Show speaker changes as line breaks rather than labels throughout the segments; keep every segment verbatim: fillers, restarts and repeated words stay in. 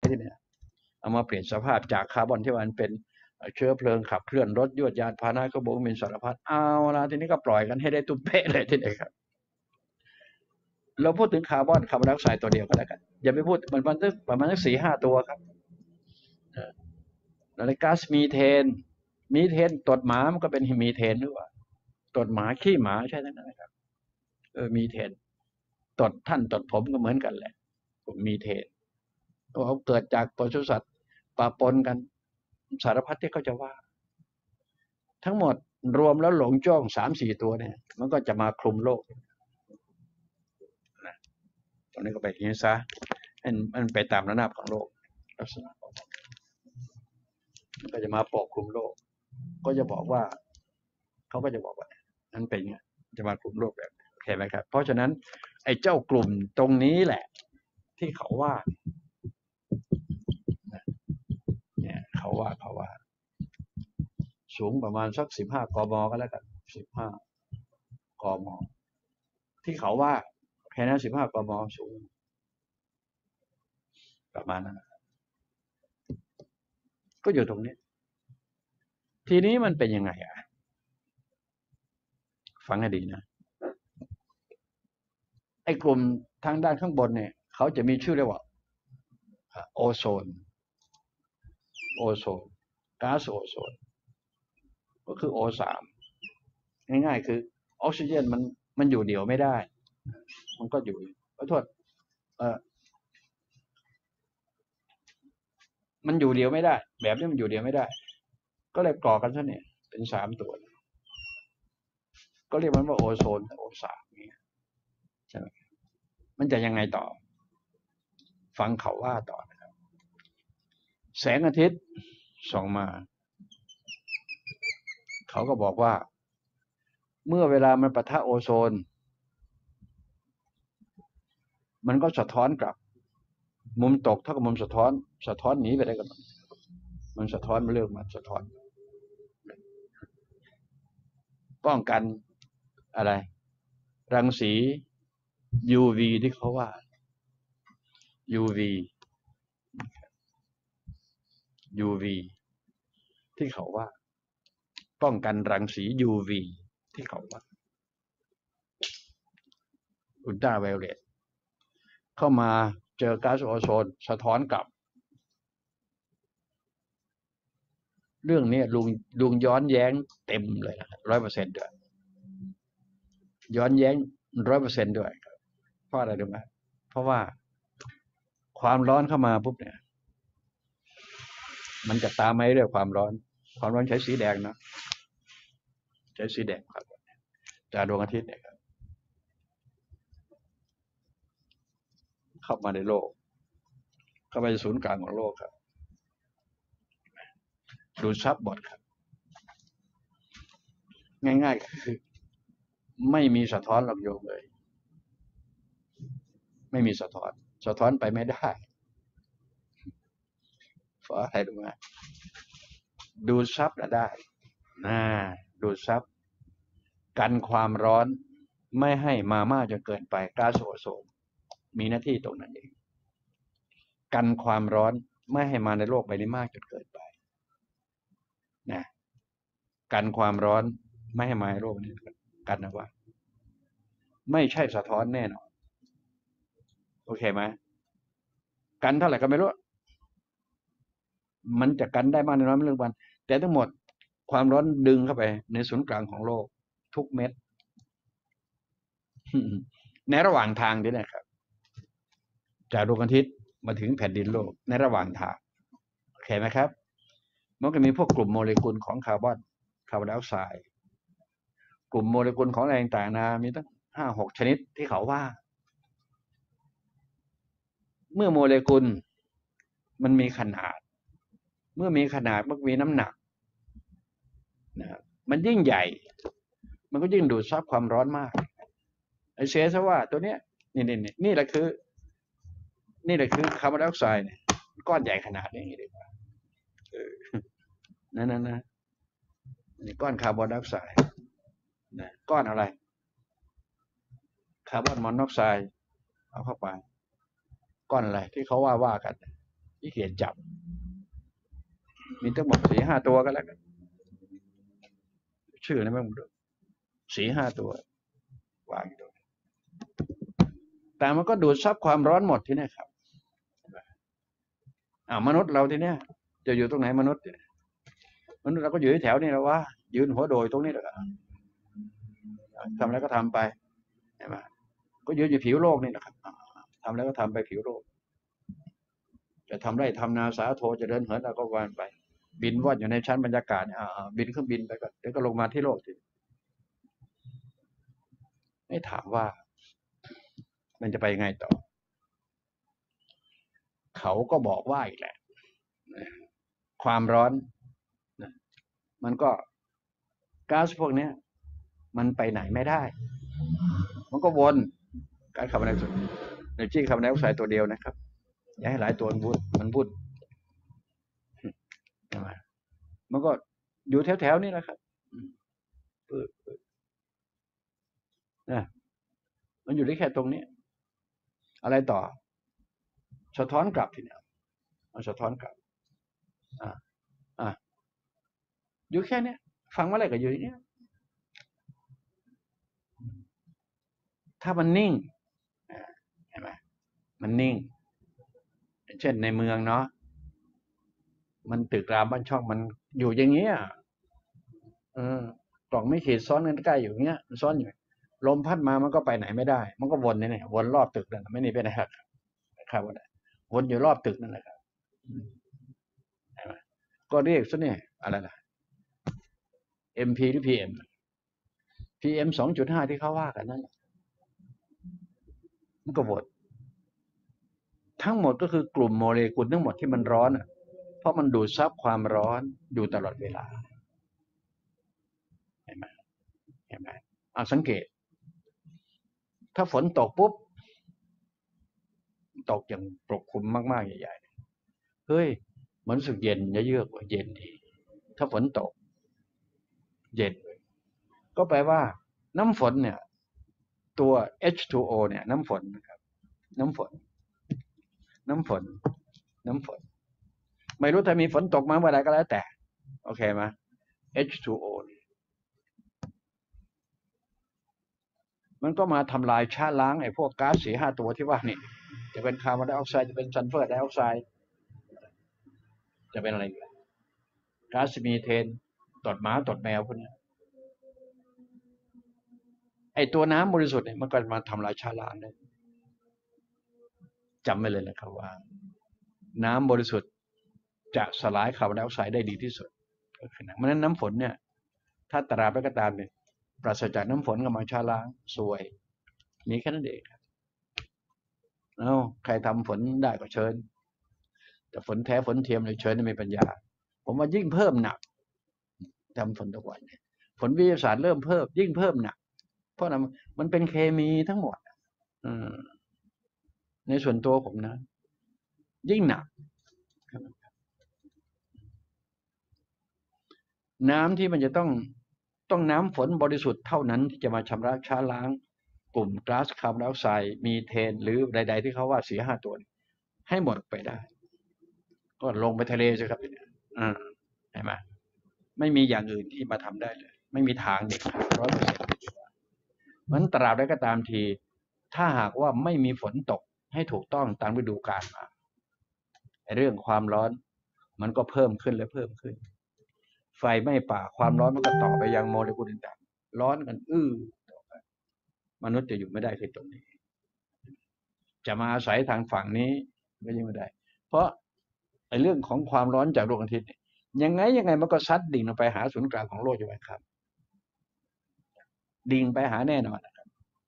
ที่เนี่ยเอามาเปลี่ยนสภาพจากคาร์บอนที่มันเป็นเชื้อเพลิงขับเคลื่อนรถยวดยานพาหนะก็บอกมีสารพัดเอาละทีนี้ก็ปล่อยกันให้ได้ตุ้มเป๊ะเลยที่ไหนครับเราพูดถึงคาร์บอนคาร์บอนไดออกไซด์ตัวเดียวก็แล้วกันอย่าไปพูดมันมันประมาณสักสี่ห้าตัวครับแล้วก๊าซมีเทนมีเทนตดหมามันก็เป็นมีเทนหรือเปล่าตดหมาขี้หมาใช่ไหมนะครับเออมีเทนตดท่านตดผมก็เหมือนกันแหละมีเทนเขาเกิดจากปศุสัตว์ปะปนกันสารพัดที่เขาจะว่าทั้งหมดรวมแล้วหลงจ้องสามสี่ตัวเนี่ยมันก็จะมาคลุมโลกนะตรงนี้ก็ไปอย่างนี้ซะให้มันไปตามระนาบของโลกลักษณะมันก็จะมาปกคลุมโลกก็จะบอกว่าเขาก็จะบอกว่านั่นเป็นไงจะมาคลุมโลกแบบโอเคไหมครับเพราะฉะนั้นไอ้เจ้ากลุ่มตรงนี้แหละที่เขาว่าเนี่ยเขาว่าเขาว่าสูงประมาณสักสิบห้ากมก็แล้วกันสิบห้ากมที่เขาว่าแค่นั้นสิบห้ากมสูงประมาณนั้นก็อยู่ตรงนี้ทีนี้มันเป็นยังไงอ่ะฟังให้ดีนะไอ้กลุ่มทางด้านข้างบนเนี่ยเขาจะมีชื่อเรียกว่าโอโซนโอโซนก๊าซโอโซนก็คือ โอ สาม ง่ายๆคือออกซิเจนมันมันอยู่เดี่ยวไม่ได้มันก็อยู่ขอโทษเออมันอยู่เดียวไม่ได้แบบนี้มันอยู่เดียวไม่ได้ก็เลยก่อกันซะเนี่ยเป็นสามตัวก็เรียกมันว่าโอโซนโอสามนี่ใช่ไหมมันจะยังไงต่อฟังเขาว่าต่อนะครับแสงอาทิตย์ส่องมาเขาก็บอกว่าเมื่อเวลามันปะทะโอโซนมันก็สะท้อนกลับมุมตกเท่ากับมุมสะท้อนสะท้อนหนีไปได้กันมันสะท้อนมาเรื่องมันสะท้อนป้องกันอะไรรังสี ยู วี ที่เขาว่า ยู วี ยู วี ที่เขาว่าป้องกันรังสี ยู วี ที่เขาว่าอุลตราไวโอเลตเข้ามาเจอก๊าซโอโซนสะท้อนกลับเรื่องนี้ลุงลุงย้อนแย้งเต็มเลยนะร้อยเปอร์เซ็นต์ด้วยย้อนแย้งร้อยเปอร์เซ็นต์ด้วยเพราะอะไรรู้ไหมเพราะว่าความร้อนเข้ามาปุ๊บเนี่ยมันจะตามมาเรื่องความร้อนความร้อนใช้สีแดงนะใช้สีแดงครับจากดวงอาทิตย์เนี่ยครับเข้ามาในโลกเข้าไปศูนย์กลางของโลกครับดูดซับหมดครับง่ายๆก็คือไม่มีสะท้อนหรอกโยมเลยไม่มีสะท้อนสะท้อนไปไม่ได้เพราะอะไรรู้ไหมดูดซับน่ะได้นะดูดซับกันความร้อนไม่ให้มามากจนเกินไปก๊าซโอโซนมีหน้าที่ตรงนั้นเองกันความร้อนไม่ให้มาในโลกใบนี้มากจนเกินไปนะกันความร้อนไม่ให้มาในโลกนี้กันนะว่าไม่ใช่สะท้อนแน่นอนโอเคไหมกันเท่าไหร่ก็ไม่รู้มันจะกันได้มากน้อยไม่เรื่องวันแต่ทั้งหมดความร้อนดึงเข้าไปในศูนย์กลางของโลกทุกเม็ดในระหว่างทางนี้นะครับจากดวงอาทิตย์มาถึงแผ่นดินโลกในระหว่างทางโอเคไหมครับมันก็มีพวกกลุ่มโมเลกุลของคาร์บอนคาร์บอนไดออกไซด์กลุ่มโมเลกุลของอะไรต่างๆนะมีตั้งห้าหกชนิดที่เขาว่าเมื่อโมเลกุลมันมีขนาดเมื่อมีขนาดมันมีน้ำหนักนะมันยิ่งใหญ่มันก็ยิ่งดูดซับความร้อนมากไอเสียซะว่าตัวเนี้ยนี่นี่นี่นี่แหละคือนี่แหละคือคาร์บอนไดออกไซด์เนี่ยก้อนใหญ่ขนาดนี้ดีกว่าเออนั่นนั่นนะนี่ก้อนคาร์บอนไดออกไซด์นะก้อนอะไรคาร์บอนมอนอกไซด์เอาเข้าไปก้อนอะไรที่เขาว่าว่ากันขี้เกียจจับมีทั้งหมดสี่ห้าตัวก็แล้วกันชื่อนะไม่รู้สี่ห้าตัววางอยู่แต่มันก็ดูดซับความร้อนหมดที่นี่ครับอ่ามนุษย์เราทีเนี้ยจะอยู่ตรงไหนมนุษย์มนุษย์เราก็อยู่แถวนี้แล้วว่ายืนหัวโดยตรงนี้แล้วก็ทำอะไรก็ทำไปใช่ไหมก็ยืนอยู่ผิวโลกนี่นะครับทำแล้วก็ทำไปผิวโลกจะทำไร่ทำนาสาโทจะเดินเหินเราก็วานไปบินว่อนอยู่ในชั้นบรรยากาศอ่าบินเครื่องบินไปก่อนเดี๋ยวก็ลงมาที่โลกทีไม่ถามว่ามันจะไปยังไงต่อเขาก็บอกว่าอีกแหละความร้อนมันก็ก๊าซพวกนี้มันไปไหนไม่ได้มันก็วนก๊าซคาร์บอนไดออกไซด์ในที่คาร์บอนไดออกไซด์ตัวเดียวนะครับอย่าให้หลายตัวมันวุ่นมันวุ่นใช่ไหมมันก็อยู่แถวๆนี้แหละครับนะมันอยู่ได้แค่ตรงนี้อะไรต่อสะท้อนกลับทีเนี้ยมันสะท้อนกลับอ่าอ่าอยู่แค่นี้ฟังว่าอะไรก็อยู่อย่างเนี้ยถ้ามันนิ่งเห็นไหมมันนิ่งเช่นในเมืองเนาะมันตึกรามบ้านช่องมันอยู่อย่างเงี้ยเออกล่องไม่ขีดซ้อนกันใกล้อยู่เงี้ยมันซ้อนอยู่ลมพัดมามันก็ไปไหนไม่ได้มันก็วนนี่เนี่ยวนรอบตึกนั่นไม่หนีไปไหนครับครับวนอยู่รอบตึกนั่นแหละครับใช่ไหมก็เรียกซะเนี่ยอะไรล่ะ เอ็ม พี หรือ พี เอ็ม พี เอ็ม สองจุดห้าที่เขาว่ากันนั่นมันก็วนทั้งหมดก็คือกลุ่มโมเลกุลทั้งหมดที่มันร้อนเพราะมันดูดซับความร้อนอยู่ตลอดเวลาเห็นไหมเห็นไหมเอาสังเกตถ้าฝนตกปุ๊บตกอย่างปกคลุมมากๆใหญ่ๆเฮ้ยมันรู้สึกเย็นเยือกว่าเย็นดีถ้าฝนตกเย็นก็แปลว่าน้ำฝนเนี่ยตัว เอช ทู โอ เนี่ยน้ำฝนนะครับน้ำฝนน้ำฝนน้ำฝนไม่รู้ถ้ามีฝนตกมาเมื่อไหร่ก็แล้วแต่โอเคไหม เอช ทู โอ มันก็มาทำลายชะล้างไอ้พวกก๊าซสี่ห้าตัวที่ว่านี่จะเป็นคาร์บอนไดออกไซด์จะเป็นซัลเฟอร์ไดออกไซด์จะเป็นอะไรอีกก๊าซมีเทนตดหมาตดแมวพวกนี้ไอ้ตัวน้ำบริสุทธิ์เนี่ยมันก็มาทำลายชะล้างได้จำไว้เลยนะครับว่าน้ำบริสุทธิ์จะสลายคาร์บอนไดออกไซด์ได้ดีที่สุดก็คือเพราะฉะนั้นน้ำฝนเนี่ยถ้าตราบใดก็ตามเนี่ยปราศจากน้ำฝนกับมาชะล้างสวยมีแค่นั้นเองเอ้าใครทำฝนได้ก็เชิญแต่ฝนแท้ฝนเทียมเลยเชิญไม่มีปัญญาผมว่ายิ่งเพิ่มหนักทำฝนทุกวันฝนวิทยาศาสตร์เริ่มเพิ่มยิ่งเพิ่มหนักเพราะมันเป็นเคมีทั้งหมดในส่วนตัวผมนะยิ่งหนักน้ำที่มันจะต้องต้องน้ำฝนบริสุทธิ์เท่านั้นที่จะมาชำระชะล้างกลุ่มก๊าซคาร์บอนไดออกไซด์มีเทนหรือใดๆที่เขาว่าสี่ห้าตัวให้หมดไปได้ก็ลงไปทะเลสิครับอ่าเห็นไหมไม่มีอย่างอื่นที่มาทำได้เลยไม่มีทางเด็ดขาดร้อยเปอร์เซ็นต์มันตราบใดก็ตามทีถ้าหากว่าไม่มีฝนตกให้ถูกต้องตามฤดูกาลมาเรื่องความร้อนมันก็เพิ่มขึ้นและเพิ่มขึ้นไฟไหม้ป่าความร้อนมันก็ต่อไปยังโมเลกุลต่างๆร้อนกันอื้อมนุษย์จะอยู่ไม่ได้ที่ตรงนี้จะมาอาศัยทางฝั่งนี้ก็ยังไม่ได้เพราะไอ้เรื่องของความร้อนจากดวงอาทิตย์ยังไงยังไงมันก็ซัดดิ่งลงไปหาศูนย์กลางของโลกอยู่ไหมครับดิ่งไปหาแน่นอนนะครับ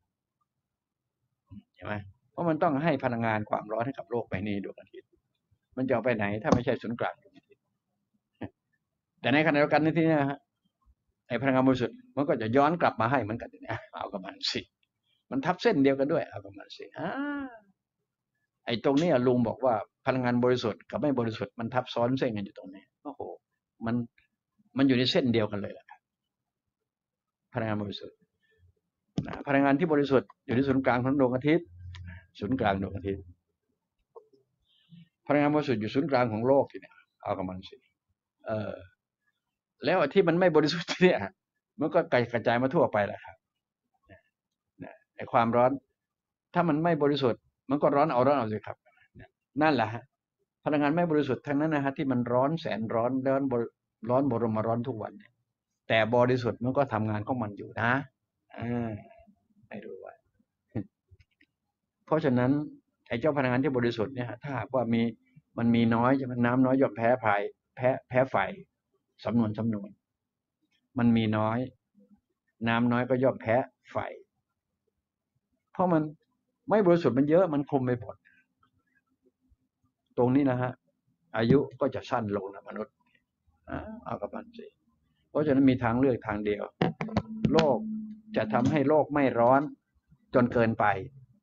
ใช่ไหมเพราะมันต้องให้พลังงานความร้อนให้กับโลกใบนี้ดวงอาทิตย์มันจะเอาไปไหนถ้าไม่ใช่ศูนย์กลางดวงอาทิตย์แต่ในขณะเดียวกันในที่นี้ฮะไอ้พลังงานบริสุทธิ์มันก็จะย้อนกลับมาให้เหมือนกันเนี่ยเอากับมันสิมันทับเส้นเดียวกันด้วยเอากับมันสิอ่าไอ้ตรงนี้ลุงบอกว่าพลังงานบริสุทธิ์กับไม่บริสุทธิ์มันทับซ้อนเส้นกันอยู่ตรงนี้โอ้โหมันมันอยู่ในเส้นเดียวกันเลยแหละพลังงานบริสุทธิ์พลังงานที่บริสุทธิ์อยู่ที่ศูนย์กลางของดวงอาทิตย์ศูนย์กลางดวงอาทิตย์พลังงานบริสุทธิ์อยู่ศูนย์กลางของโลกทีเนี่ยเอากับมันสิเออแล้วที่มันไม่บริสุทธิ์เนี่ยมันก็กระจายมาทั่วไปแหละครับเนี่ยไอ้ความร้อนถ้ามันไม่บริสุทธิ์มันก็ร้อนเอาร้อนเอาสิครับนั่นแหละฮะพลังงานไม่บริสุทธิ์ทั้งนั้นนะฮะที่มันร้อนแสนร้อนร้อนร้อนบรมร้อนทุกวันเนี่ยแต่บริสุทธิ์มันก็ทำงานของมันอยู่นะอ่าให้รู้ไว้เพราะฉะนั้นไอ้เจ้าพลังงานที่บริสุทธิ์เนี่ยถ้าหากว่ามีมันมีน้อยมันน้ำน้อยย่อมแพ้ภายแพ้แพ้ไฟสำนวนสำนวนมันมีน้อยน้ำน้อยก็ย่อมแพ้ไฟเพราะมันไม่บริสุทธิ์มันเยอะมันคลุมไปหมดตรงนี้นะฮะอายุก็จะสั้นลงนะมนุษย์เอากับมันสิเพราะฉะนั้นมีทางเลือกทางเดียวโลกจะทำให้โลกไม่ร้อนจนเกินไป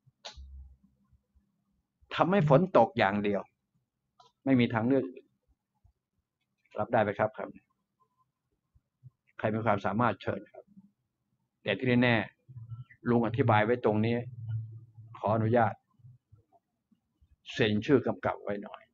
ทำให้ฝนตกอย่างเดียวไม่มีทางเลือกรับได้ไหมครับครับใครมีความสามารถเชิญครับแต่ที่แน่ลุงอธิบายไว้ตรงนี้ขออนุญาตเซ็นชื่อกำกับไว้หน่อย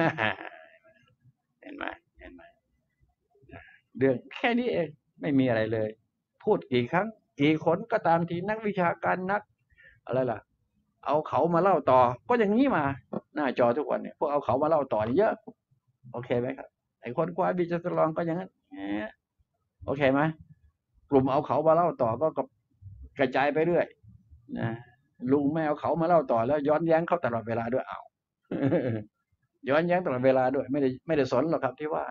เห็นไหมเห็นไหมเรื่องแค่นี้เองไม่มีอะไรเลยพูดกี่ครั้งกี่คนก็ตามทีนักวิชาการนักอะไรล่ะเอาเขามาเล่าต่อก็อย่างนี้มาหน้าจอทุกวันเนี่ยพวกเอาเขามาเล่าต่อเยอะโอเคไหมครับไอ้คนคว้าบิจตรองก็อย่างนั้นโอเคไหมกลุ่มเอาเขามาเล่าต่อก็กระจายไปเรื่อยนะลุงไม่เอาเขามาเล่าต่อแล้วย้อนแย้งเขาตลอดเวลาด้วยเอาย้อนแย้งตลอดเวลาด้วยไม่ได้ไม่ได้สนหรอกครับที่ว่า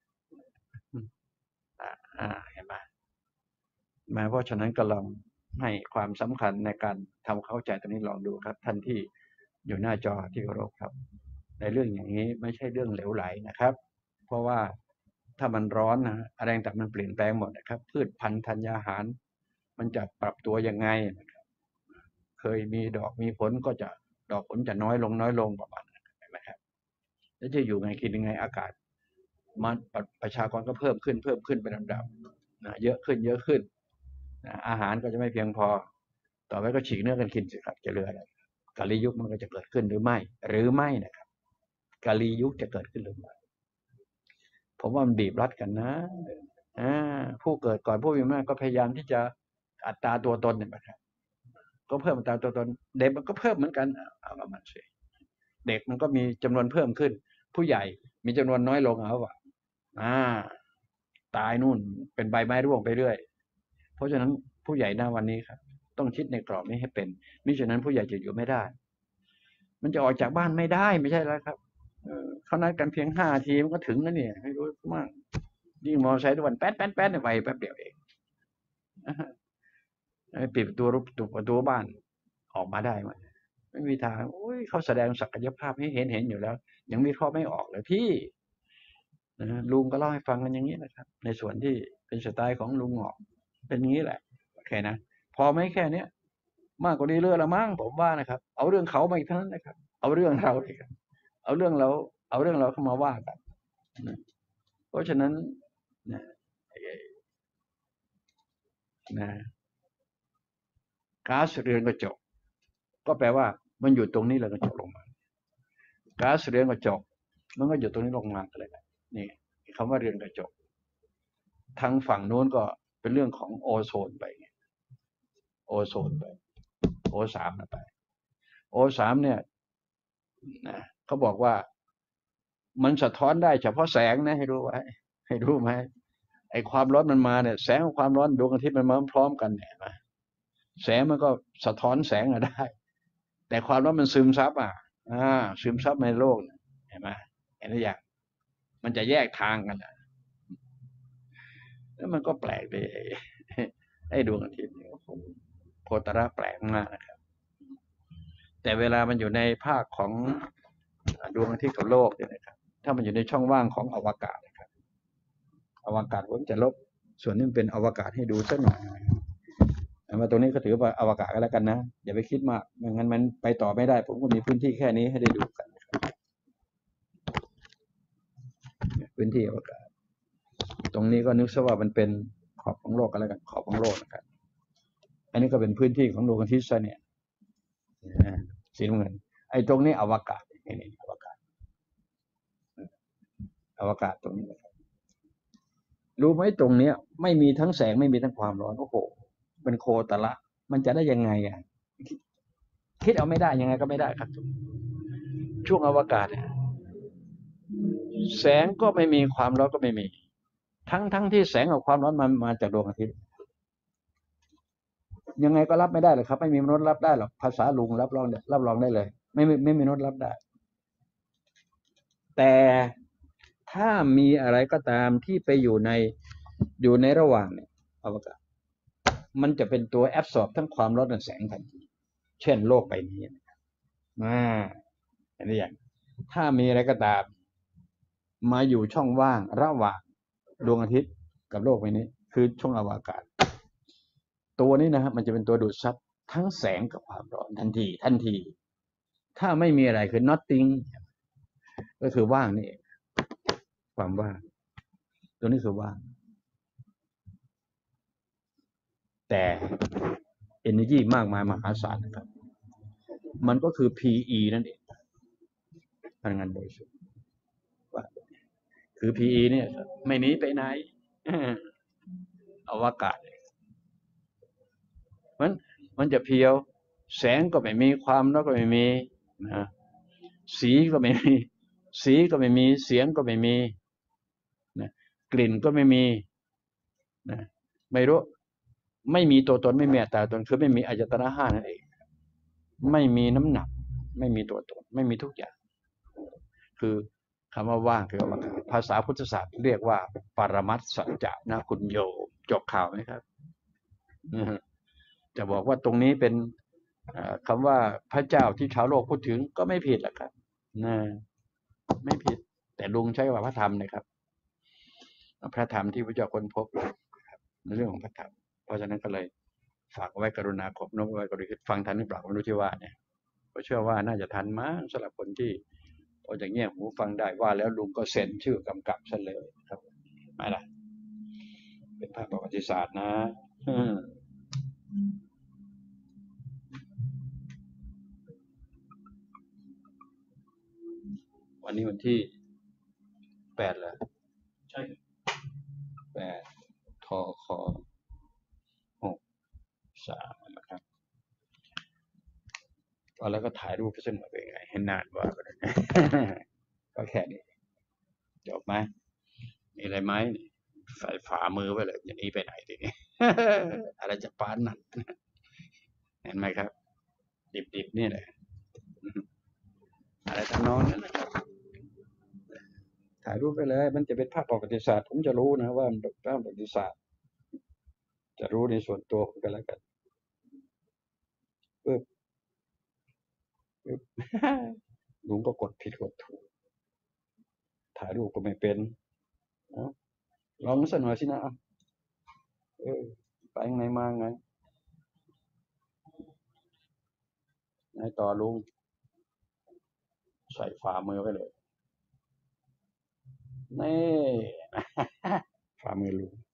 อ่าเห็นไหมแม้เพราะฉะนั้นก็ลองให้ความสำคัญในการทำเข้าใจตรงนี้ลองดูครับท่านที่อยู่หน้าจอที่เคารพครับในเรื่องอย่างนี้ไม่ใช่เรื่องเหลวไหลนะครับ เพราะว่าถ้ามันร้อนนะอะไรต่างมันเปลี่ยนแปลงหมดนะครับพืชพันธุ์ธัญญาหารมันจะปรับตัวยังไงนะครับเคยมีดอกมีผลก็จะดอกผลจะน้อยลงน้อยลงประมาณนั้นนะครับแล้วจะอยู่ไงกินยังไงอากาศมันประชากรก็เพิ่มขึ้นเพิ่มขึ้นเป็นลำดับนะเยอะขึ้นเยอะขึ้นนะอาหารก็จะไม่เพียงพอต่อไปก็ฉีกเนื้อกันกินสิครับจะเหลืออะไรกาลียุคมันก็จะเกิดขึ้นหรือไม่หรือไม่นะครับกาลียุคจะเกิดขึ้นหรือไม่ผมว่ามันบีบรัดกันนะอ่าผู้เกิดก่อนผู้มีอำนาจก็พยายามที่จะอัตราตัวตนเนี่ยนะครับก็เพิ่มอัตราตัวตนเด็กมันก็เพิ่มเหมือนกันเอาประมาณสิเด็กมันก็มีจำนวนเพิ่มขึ้นผู้ใหญ่มีจำนวนน้อยลงเอาว่ะอ่าตายนู่นเป็นใบไม้ร่วงไปเรื่อยเพราะฉะนั้นผู้ใหญ่หน้าวันนี้ครับต้องคิดในกรอบนี้ให้เป็นมิฉะนั้นผู้ใหญ่จะอยู่ไม่ได้มันจะออกจากบ้านไม่ได้ไม่ใช่แล้วครับเขานัดกันเพียงห้าทีมันก็ถึงแล้วเนี่ยให้รู้มากยิ่งมอเตอร์ไซค์ทุกวันแป๊ดแป๊ดแป๊ดไปแป๊บเดียวเองปิดประตูตุกประตูบ้านออกมาได้ไหมไม่มีทางโอ้ยเขาแสดงศักยภาพให้เห็นเห็นอยู่แล้วยังวิเคราะห์ไม่ออกเลยพี่นะลุงก็เล่าให้ฟังกันอย่างนี้นะครับในส่วนที่เป็นสไตล์ของลุงหงอกเป็นอย่างนี้แหละโอเคนะพอไม่แค่เนี้ยมากกว่านี้เรื่องละมั้งผมว่านะครับเอาเรื่องเขามาอีกเท่านั้นนะครับเอาเรื่องเราเลยครับเอาเรื่องเราเอาเรื่องเราเข้ามาว่ากันนะเพราะฉะนั้นนะนะก๊าซเรือนกระจกก็แปลว่ามันอยู่ตรงนี้แล้วกระจกลงมาก๊าซเรือนกระจกมันก็อยู่ตรงนี้ลงมาอะไรแบบนี่คำว่าเรือนกระจกทางฝั่งโน้นก็เป็นเรื่องของโอโซนไปโอโซนไปโอสามไปโอสามเนี่ยนะเขาบอกว่ามันสะท้อนได้เฉพาะแสงนะให้รู้ไว้ให้รู้ไหมไอ้ความร้อนมันมาเนี่ยแสงกับความร้อนดวงอาทิตย์มันมาพร้อมกันเนี่ยนะแสงมันก็สะท้อนแสงอะได้แต่ความร้อนมันซึมซับอ่ะอ่าซึมซับในโลกเห็นไหมเห็นหรือยังมันจะแยกทางกันแล้วมันก็แปลกไปไอ้ดวงอาทิตย์เนี่ยโคตรแปลกมากนะครับแต่เวลามันอยู่ในภาคของดวงอาทิตย์กับโลกเนี่ยนะครับถ้ามันอยู่ในช่องว่างของอวกาศนะครับอวกาศผมจะลบส่วนนี้เป็นอวกาศให้ดูสักหน่อยมาตรงนี้ก็ถือว่าอวกาศก็แล้วกันนะอย่าไปคิดมากไม่งั้นมันไปต่อไม่ได้ผมก็มีพื้นที่แค่นี้ให้ได้ดูกันพื้นที่อวกาศตรงนี้ก็นึกซะว่ามันเป็นขอบของโลกกันแล้วกันขอบของโลกนะครับอันนี้ก็เป็นพื้นที่ของดวงอาทิตย์ซะเนี่ยสีน้ำเงินไอ้ตรงนี้อวกาศนี่อวกาศอวกาศตรงนี้นะครับรู้ไหมตรงเนี้ยไม่มีทั้งแสงไม่มีทั้งความร้อนโอ้โหเป็นโคตรละมันจะได้ยังไงอ่ะคิดเอาไม่ได้ยังไงก็ไม่ได้ครับช่วงอวกาศเนี่ยแสงก็ไม่มีความร้อนก็ไม่มีทั้งทั้งที่แสงกับความร้อนมันมาจากดวงอาทิตย์ยังไงก็รับไม่ได้เลยครับไม่มีมนุษย์รับได้หรอกภาษาลุงรับรองรับรองได้เลยไม่ไม่ไม่มีมนุษย์รับได้แต่ถ้ามีอะไรก็ตามที่ไปอยู่ในอยู่ในระหว่างเนี่ยอวกาศมันจะเป็นตัวแอบซอร์บทั้งความร้อนและแสงทันทีเช่นโลกใบนี้อ่าอันนี้อย่างถ้ามีอะไรก็ตามมาอยู่ช่องว่างระหว่างดวงอาทิตย์กับโลกใบนี้คือช่องอวกาศตัวนี้นะครับมันจะเป็นตัวดูดซับทั้งแสงกับความร้อนทันทีทันทีถ้าไม่มีอะไรคือ nothing ก็คือว่างนี่ความว่างตัวนี้คือว่างแต่ energy มากมายมหาศาลนะครับมันก็คือ พี อี นั่นเองพลังงานบริสุทธิ์คือ พี อี เนี่ยไม่หนีไปไหนอวกาศมันมันจะเพียวแสงก็ไม่มีความร้อนก็ไม่มีนะสีก็ไม่มีสีก็ไม่มีเสียงก็ไม่มีนะกลิ่นก็ไม่มีนะไม่รู้ไม่มีตัวตนไม่มีอัตตาตนคือไม่มีอายตนะห้านั่นเองไม่มีน้ำหนักไม่มีตัวตนไม่มีทุกอย่างคือคำว่าว่างคืออวกาศภาษาพุทธศาสตร์เรียกว่าปรมัตถสัจจะนะคุณโยมจบข่าวไหมครับจะบอกว่าตรงนี้เป็นคำว่าพระเจ้าที่ชาวโลกพูดถึงก็ไม่ผิดหรอกครับนะไม่ผิดแต่ลุงใช้ว่าพระธรรมนะครับพระธรรมที่พระเจ้าค้นพบในเรื่องของพระธรรมเพราะฉะนั้นก็เลยฝากไว้กรุณาขบนกไว้กรุณาฟังทันหรือเปล่าไม่รู้ที่ว่าเนี่ยก็เชื่อว่าน่าจะทันมั้งสำหรับคนที่พอจะเงี่ยหูฟังได้ว่าแล้วลุงก็เซ็นชื่อกำกับซะเลยครับไม่ล่ะเป็นภาพประวัติศาสตร์นะวันนี้วันที่แปดเหรอใช่แปดทอคอหกสามนะครับก็แล้วก็ถ่ายรูปไปเสนอไปไงให้นานว่าก็ได้ก็แค่นี้จบไหมมีอะไรไหมใส่ฝ่ามือไว้เลยอย่างนี้ไปไหนทีนี้อะไรจะปานนั่นเห็นไหมครับดิบๆนี่แหละอะไรทั้งนอนนั่นนะครับถ่ายรูปไปเลยมันจะเป็นภาพประวัติศาสตร์ผมจะรู้นะว่ามันเป็นภาพประวัติศาสตร์จะรู้ในส่วนตัวผมกันแล้วกันปึ๊บปึ๊บลุงก็กดผิดกดถูกถ่ายรูปก็ไม่เป็นลองสักหน่อยสินะเออไปไงมาไงไงต่อลุงใส่ฝ่ามือไว้เลยนี่ฝ่ามือลุง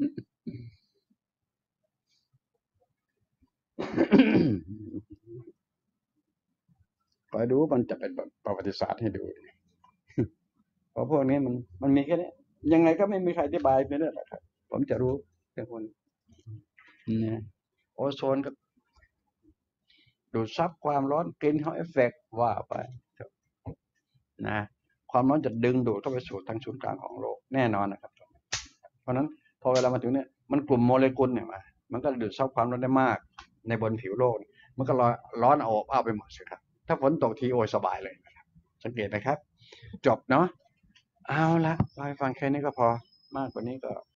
คอยดูมันจะเป็นประวัติศาสตร์ให้ดูเพราะพวกนี้มันมันมีแค่นี้ยังไงก็ไม่มีใครอธิบายไปได้หรอกครับผมจะรู้แค่คนนะโอโซนก็ดูดซับความร้อนกรีนเฮาส์เอฟเฟกต์ว่าไปนะความร้อนจะดึงดูดเข้าไปสู่ทางศูนย์กลางของโลกแน่นอนนะครับเพราะนั้นพอเวลามาถึงเนี่ยมันกลุ่มโมเลกุลเนี่ยมามันก็ดูดซับความร้อนได้มากในบนผิวโลกมันก็ร้อนอบอ้าวไปหมดสิครับถ้าฝนตกทีโอยสบายเลยนะครับสังเกตไหมครับจบเนาะเอาละฟังแค่นี้ก็พอมากกว่านี้ก็